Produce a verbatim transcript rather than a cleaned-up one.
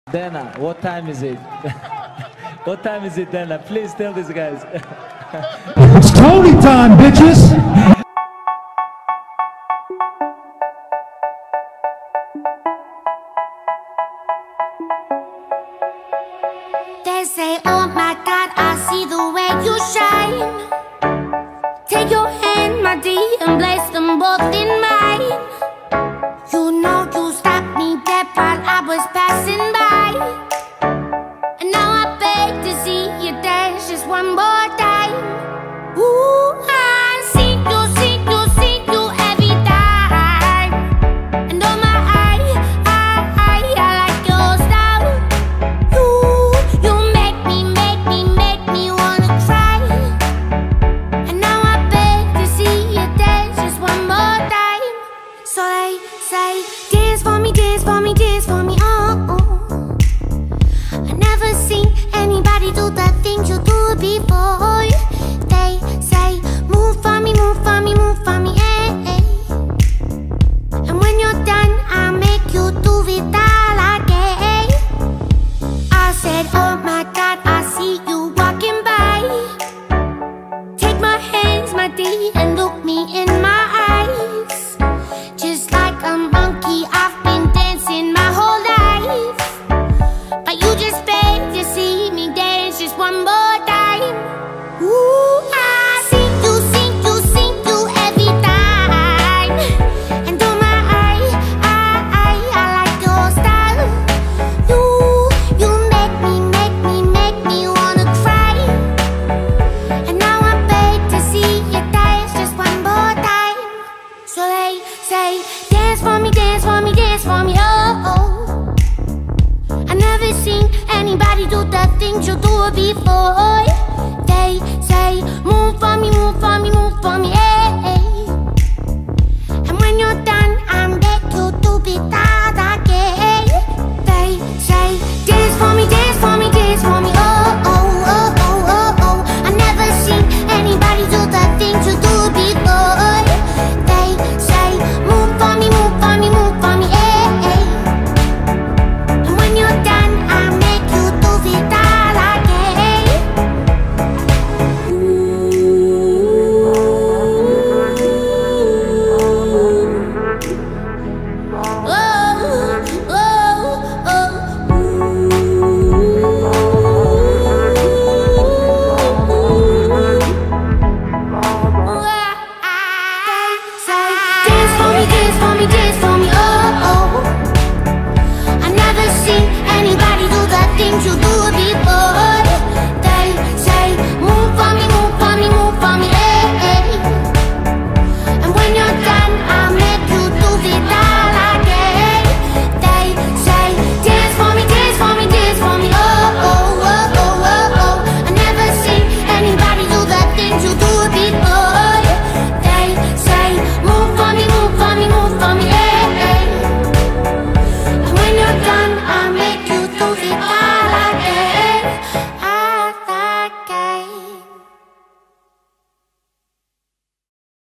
Dana, what time is it? What time is it, Dana? Please tell these guys. It's Tony time, bitches! They say, oh my God, I see the way you shine. Take your hand, my dear, and place them both in mine. You know you stopped me dead while I was passing by. And now I beg to see you dance just one more time. Ooh, I see you, see you, see you every time. And oh my, I, I, I, I like your style. You, you make me, make me, make me wanna cry. And now I beg to see you dance just one more time. So they say, dance for me, dance for me, dance for me, oh, oh. I never seen anybody do the things you do before. They say, move for me, move for me, move for me, eh, eh. And when you're done, I'll make you do it all again. I said, oh my God, I see you walking by. Take my hands, my dear, and look me in my eyes. Just like a monkey, I've been dancing my whole life. But you just beg to see me dance just one more time. Ooh, I see you, see you, see you every time. And oh my, I, I, I, I like your style. You, you make me, make me, make me wanna cry. And now I beg to see you dance just one more time. So they say, dance for me, dance for me, dance for me, oh, oh. I never seen anybody do the things you do before. They say, move for me, move for me, move for me, eh, eh. And when you're done, I'm back to do it.